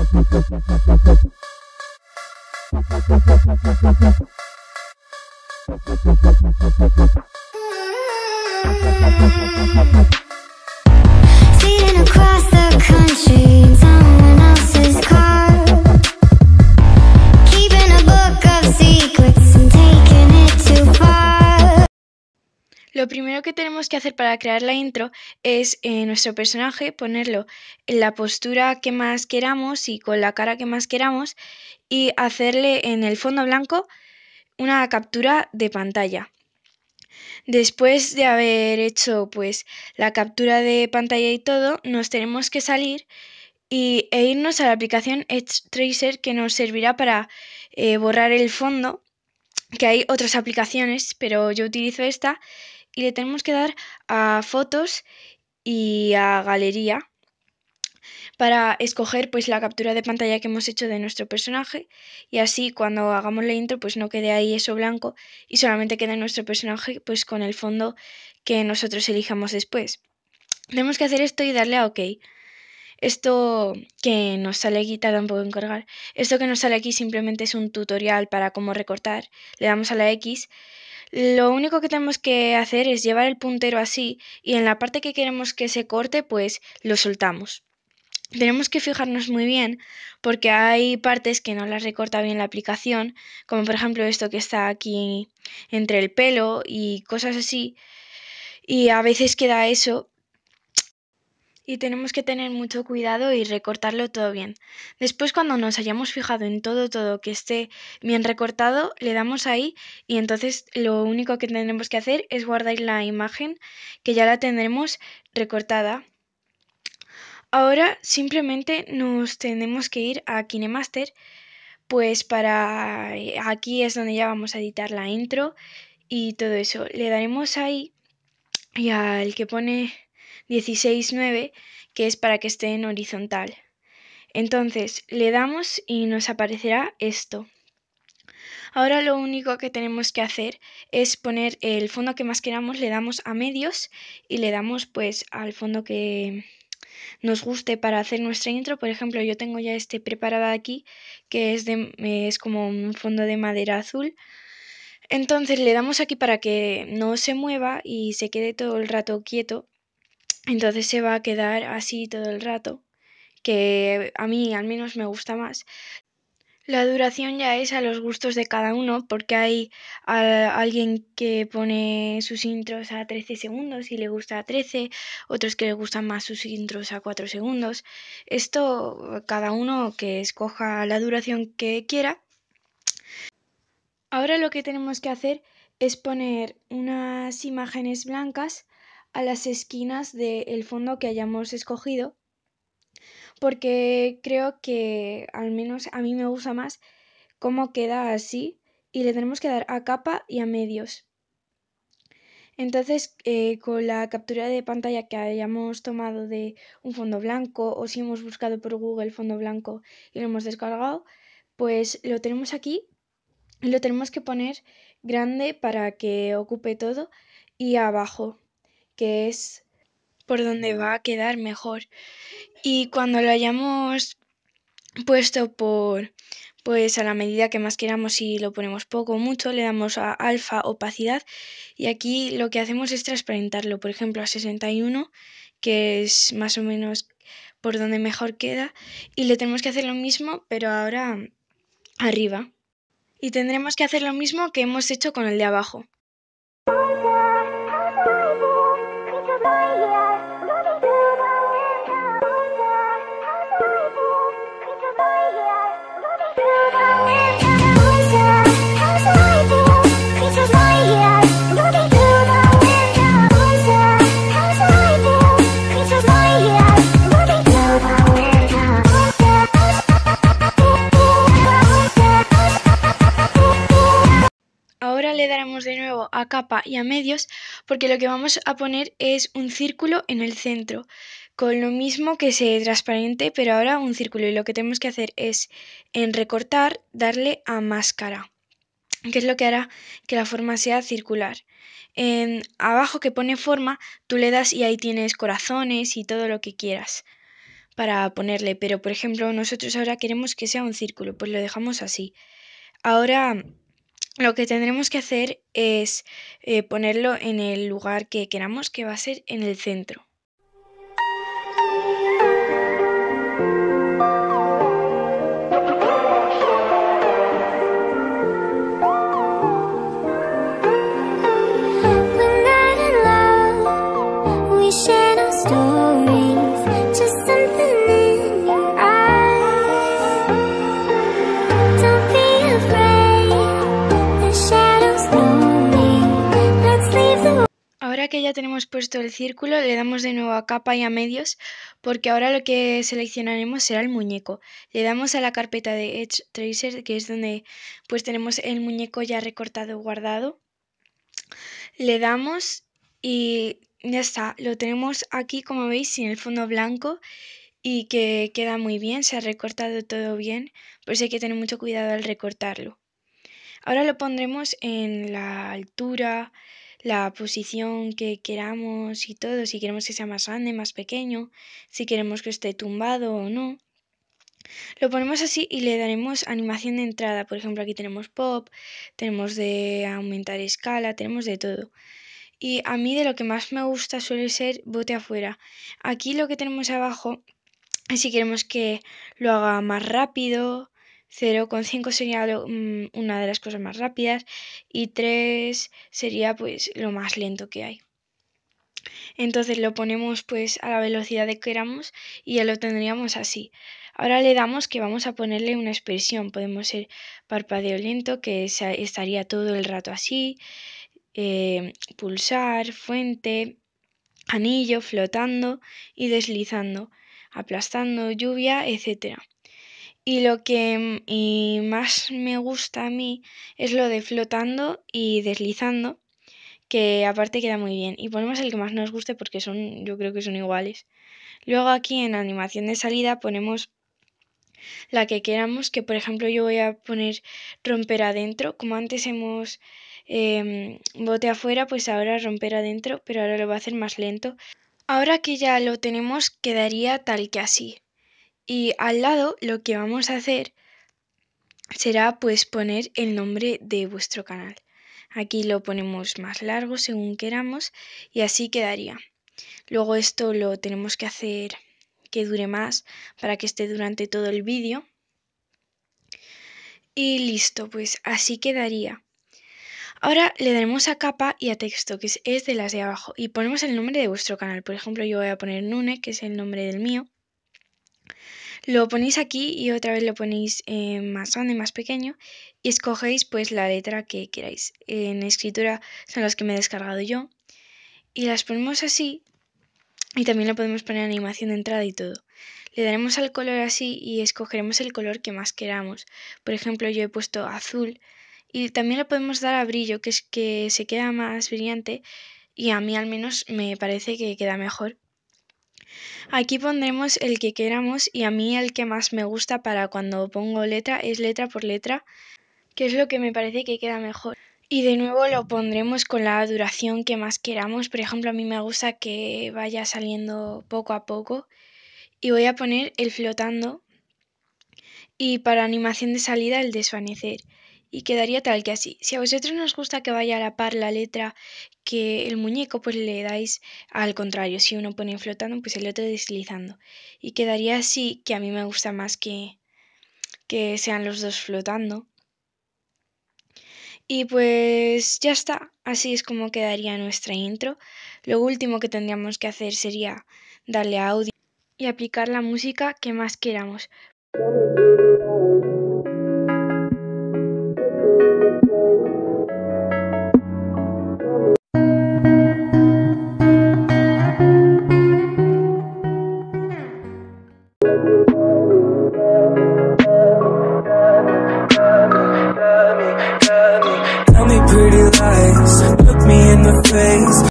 Speeding across the country in someone else's car, keeping a book of secrets and taking it too far. Lo primero que tenemos que hacer para crear la intro es nuestro personaje ponerlo en la postura que más queramos y con la cara que más queramos y hacerle en el fondo blanco una captura de pantalla. Después de haber hecho pues la captura de pantalla y todo, nos tenemos que salir e irnos a la aplicación Edge Tracer, que nos servirá para borrar el fondo, que hay otras aplicaciones, pero yo utilizo esta, y le tenemos que dar a fotos y a galería para escoger pues la captura de pantalla que hemos hecho de nuestro personaje, y así cuando hagamos la intro pues no quede ahí eso blanco y solamente quede nuestro personaje pues con el fondo que nosotros elijamos después. Tenemos que hacer esto y darle a OK. Esto que nos sale aquí tarda un poco en cargar. Esto que nos sale aquí simplemente es un tutorial para cómo recortar. Le damos a la X. Lo único que tenemos que hacer es llevar el puntero así y en la parte que queremos que se corte pues lo soltamos. Tenemos que fijarnos muy bien porque hay partes que no las recorta bien la aplicación, como por ejemplo esto que está aquí entre el pelo y cosas así, y a veces queda eso y tenemos que tener mucho cuidado y recortarlo todo bien. Después, cuando nos hayamos fijado en todo que esté bien recortado, le damos ahí y entonces lo único que tenemos que hacer es guardar la imagen, que ya la tendremos recortada. Ahora simplemente nos tenemos que ir a KineMaster, pues para aquí es donde ya vamos a editar la intro y todo eso. Le daremos ahí y al que pone 16:9, que es para que esté en horizontal. Entonces le damos y nos aparecerá esto. Ahora lo único que tenemos que hacer es poner el fondo que más queramos, le damos a medios y le damos pues al fondo que nos guste para hacer nuestra intro. Por ejemplo, yo tengo ya este preparado aquí, que es como un fondo de madera azul. Entonces le damos aquí para que no se mueva y se quede todo el rato quieto. Entonces se va a quedar así todo el rato, que a mí al menos me gusta más. La duración ya es a los gustos de cada uno, porque hay alguien que pone sus intros a 13 segundos y le gusta a 13, otros que le gustan más sus intros a 4 segundos. Esto cada uno que escoja la duración que quiera. Ahora lo que tenemos que hacer es poner unas imágenes blancas a las esquinas del fondo que hayamos escogido, porque creo que al menos a mí me gusta más cómo queda así, y le tenemos que dar a capa y a medios. Entonces con la captura de pantalla que hayamos tomado de un fondo blanco, o si hemos buscado por Google fondo blanco y lo hemos descargado, pues lo tenemos aquí y lo tenemos que poner grande para que ocupe todo, y abajo, que es por donde va a quedar mejor. Y cuando lo hayamos puesto pues a la medida que más queramos, si lo ponemos poco o mucho, le damos a alfa, opacidad, y aquí lo que hacemos es transparentarlo, por ejemplo a 61, que es más o menos por donde mejor queda, y le tenemos que hacer lo mismo pero ahora arriba, y tendremos que hacer lo mismo que hemos hecho con el de abajo. Ahora le daremos de nuevo a capa y a medios, porque lo que vamos a poner es un círculo en el centro, con lo mismo que se transparente, pero ahora un círculo, y lo que tenemos que hacer es en recortar darle a máscara, que es lo que hará que la forma sea circular. En abajo que pone forma, tú le das y ahí tienes corazones y todo lo que quieras para ponerle, pero por ejemplo nosotros ahora queremos que sea un círculo, pues lo dejamos así. Ahora lo que tendremos que hacer es ponerlo en el lugar que queramos, que va a ser en el centro. We're not in love. We share no stories. Just something in your eyes. Don't be afraid. The shadows know me. Let's leave the Ahora que ya tenemos puesto el círculo, le damos de nuevo a capa y a medios, porque ahora lo que seleccionaremos será el muñeco. Le damos a la carpeta de Edge Tracer, que es donde pues tenemos el muñeco ya recortado guardado. Le damos y ya está. Lo tenemos aquí, como veis, sin el fondo blanco y que queda muy bien. Se ha recortado todo bien, por eso hay que tener mucho cuidado al recortarlo. Ahora lo pondremos en la altura, la posición que queramos y todo, si queremos que sea más grande, más pequeño, si queremos que esté tumbado o no. Lo ponemos así y le daremos animación de entrada. Por ejemplo, aquí tenemos pop, tenemos de aumentar escala, tenemos de todo. Y a mí de lo que más me gusta suele ser bote afuera. Aquí lo que tenemos abajo, si queremos que lo haga más rápido, 0,5 sería una de las cosas más rápidas y 3 sería pues lo más lento que hay. Entonces lo ponemos pues a la velocidad que queramos y ya lo tendríamos así. Ahora le damos que vamos a ponerle una expresión. Podemos ser parpadeo lento, que estaría todo el rato así, pulsar, fuente, anillo, flotando y deslizando, aplastando, lluvia, etcétera. Y lo que más me gusta a mí es lo de flotando y deslizando, que aparte queda muy bien. Y ponemos el que más nos guste porque yo creo que son iguales. Luego aquí en animación de salida ponemos la que queramos, que por ejemplo yo voy a poner romper adentro, como antes hemos bote afuera, pues ahora romper adentro, pero ahora lo va a hacer más lento. Ahora que ya lo tenemos, quedaría tal que así. Y al lado lo que vamos a hacer será pues poner el nombre de vuestro canal. Aquí lo ponemos más largo según queramos y así quedaría. Luego esto lo tenemos que hacer que dure más para que esté durante todo el vídeo. Y listo, pues así quedaría. Ahora le daremos a capa y a texto, que es de las de abajo, y ponemos el nombre de vuestro canal. Por ejemplo, yo voy a poner Nune, que es el nombre del mío. Lo ponéis aquí y otra vez lo ponéis más grande, más pequeño y escogéis pues la letra que queráis. En escritura son las que me he descargado yo y las ponemos así y también le podemos poner animación de entrada y todo. Le daremos al color así y escogeremos el color que más queramos. Por ejemplo, yo he puesto azul y también le podemos dar a brillo, que es que se queda más brillante y a mí al menos me parece que queda mejor. Aquí pondremos el que queramos y a mí el que más me gusta para cuando pongo letra es letra por letra, que es lo que me parece que queda mejor. Y de nuevo lo pondremos con la duración que más queramos. Por ejemplo, a mí me gusta que vaya saliendo poco a poco y voy a poner el flotando y para animación de salida el desvanecer. Y quedaría tal que así. Si a vosotros nos gusta que vaya a la par la letra que el muñeco, pues le dais al contrario. Si uno pone flotando, pues el otro deslizando. Y quedaría así, que a mí me gusta más que sean los dos flotando. Y pues ya está. Así es como quedaría nuestra intro. Lo último que tendríamos que hacer sería darle a audio y aplicar la música que más queramos.